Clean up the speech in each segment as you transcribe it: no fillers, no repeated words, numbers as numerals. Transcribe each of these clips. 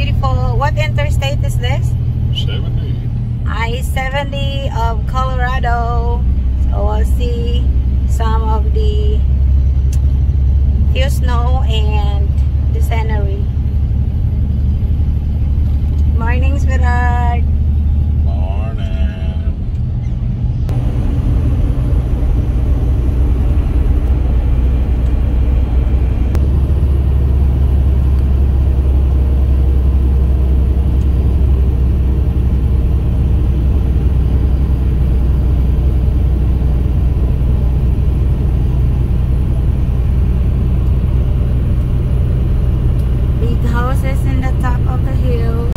beautiful. What interstate is this? 70. I-70 of Colorado. So we'll see some of the few snow and the scenery. Morning, sweetheart. Morning. Big houses in the top of the hill.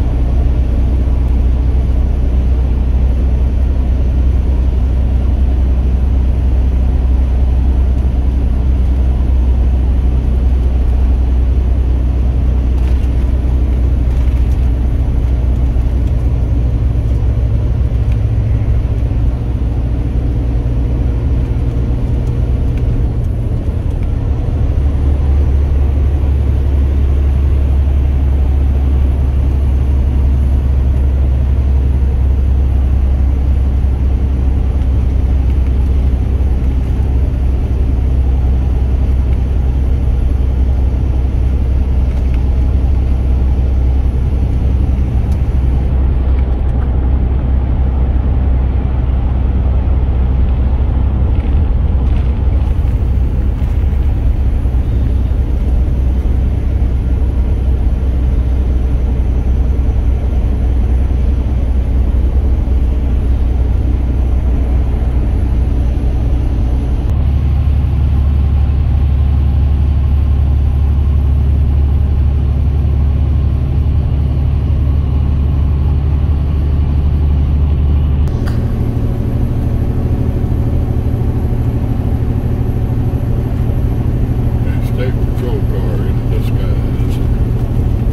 State patrol car in disguise.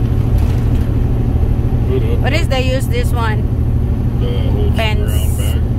Put up What is they use this one? the whole Fence. around back.